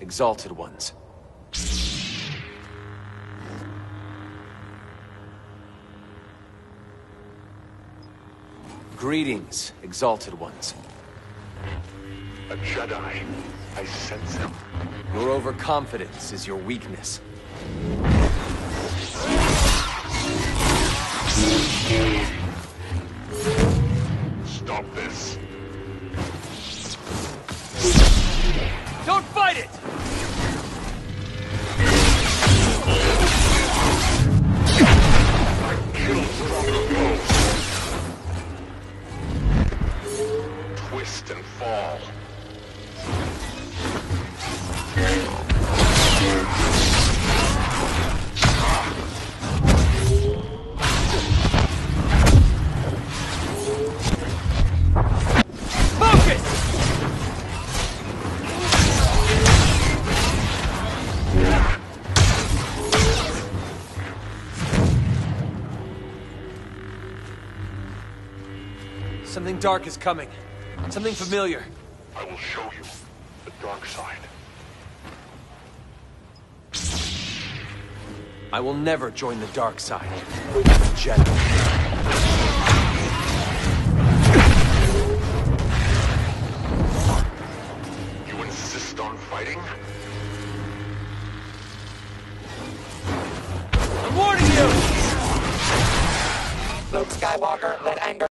exalted ones. Greetings, exalted ones. A Jedi. I sense him. Your overconfidence is your weakness. Stop this. Don't fight it! I killed stronger foes. Twist and fall. Something dark is coming. Something familiar. I will show you the dark side. I will never join the dark side. I'm a Jedi. You insist on fighting? I'm warning you! Luke Skywalker, let anger